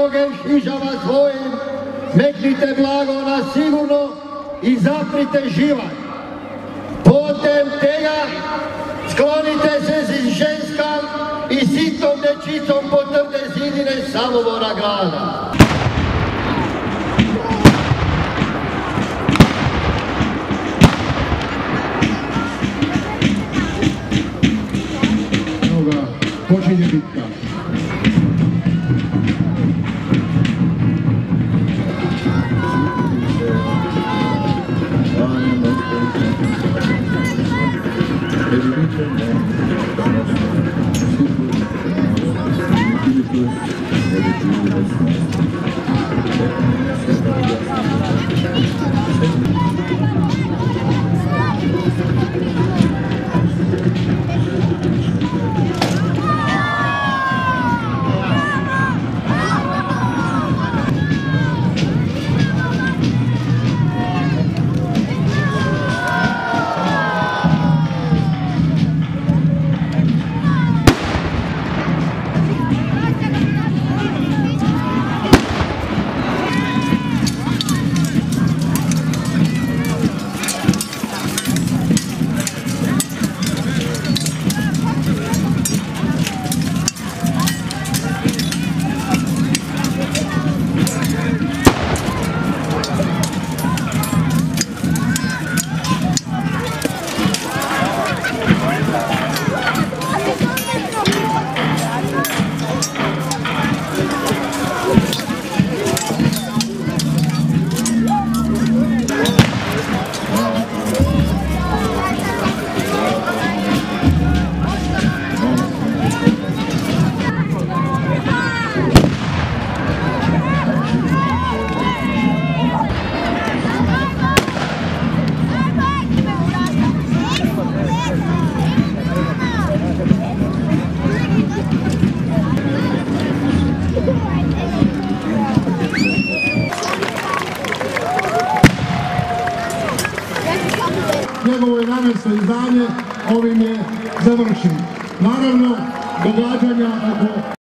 noge šižama svojim, meknite blago na sigurno i zaprite živaj. Potem tega sklonite se z ženskam i sitnom dečicom po trde zidine Samovora grada. Počinje bitka. Njegovo 11. izdanje ovim je završeno. Naravno, događanja oko